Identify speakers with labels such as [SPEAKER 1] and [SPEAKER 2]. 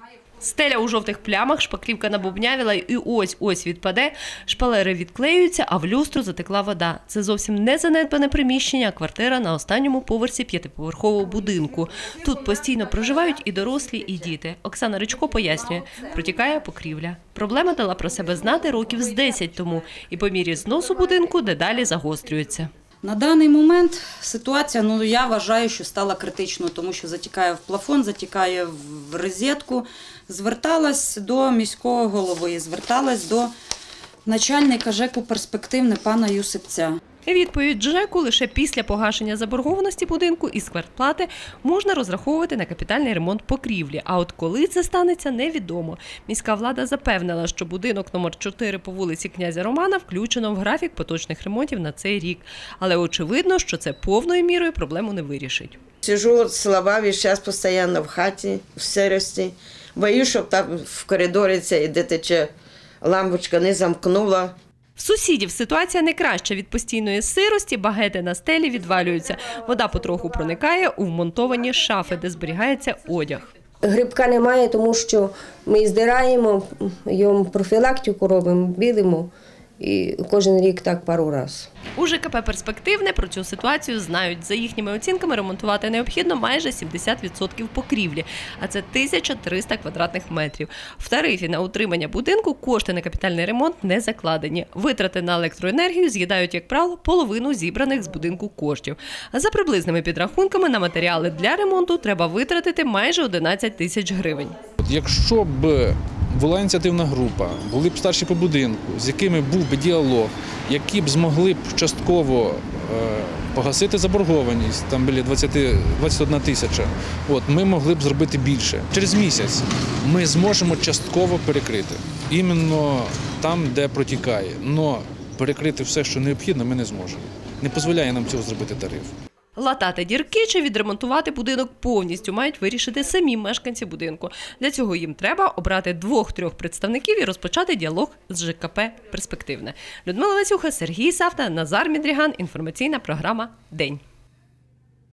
[SPEAKER 1] Стеля у жовтих плямах, шпаклівка набубнявіла і ось-ось відпаде, шпалери відклеюються, а в люстру затекла вода. Це зовсім не занедбане приміщення, а квартира на останньому поверсі п'ятиповерхового будинку. Тут постійно проживають і дорослі, і діти. Оксана Ричко пояснює, протікає покрівля. Проблема дала про себе знати років з 10 тому і по мірі зносу будинку дедалі загострюється.
[SPEAKER 2] На даний момент ситуація, я вважаю, що стала критичною, тому що затікає в плафон, затікає в розетку. Зверталась до міського голови, зверталась до начальника ЖЕКу «Перспективне» пана Юсипця.
[SPEAKER 1] Відповідь ЖЕКу: лише після погашення заборгованості будинку із квартплати можна розраховувати на капітальний ремонт покрівлі. А от коли це станеться, невідомо. Міська влада запевнила, що будинок номер 4 по вулиці Князя Романа включено в графік поточних ремонтів на цей рік. Але очевидно, що це повною мірою проблему не вирішить.
[SPEAKER 3] Сижу, слабаві, зараз постійно в хаті, в сирості. Боюсь, щоб там в коридорі ця де тече лампочка не замкнула.
[SPEAKER 1] В сусідів ситуація не краща. Від постійної сирості багети на стелі відвалюються. Вода потроху проникає у вмонтовані шафи, де зберігається одяг.
[SPEAKER 4] Грибка немає, тому що ми здираємо, йому профілактику робимо, білимо. І кожен рік так пару разів.
[SPEAKER 1] У ЖКП «Перспективне» про цю ситуацію знають. За їхніми оцінками, ремонтувати необхідно майже 70% покрівлі, а це 1300 квадратних метрів. В тарифі на утримання будинку кошти на капітальний ремонт не закладені. Витрати на електроенергію з'їдають, як правило, половину зібраних з будинку коштів. А за приблизними підрахунками на матеріали для ремонту треба витратити майже 11 тисяч гривень.
[SPEAKER 5] Якщо б була ініціативна група, були б старші по будинку, з якими був би діалог, які б змогли б частково погасити заборгованість, там біля 21 тисяча, ми могли б зробити більше. Через місяць ми зможемо частково перекрити, іменно там, де протікає. Але перекрити все, що необхідно, ми не зможемо. Не дозволяє нам цього зробити тариф.
[SPEAKER 1] Латати дірки чи відремонтувати будинок повністю мають вирішити самі мешканці будинку. Для цього їм треба обрати 2-3 представників і розпочати діалог з ЖКП «Перспективне». Людмила Васюха, Сергій Савта, Назар Мідріган. Інформаційна програма «День».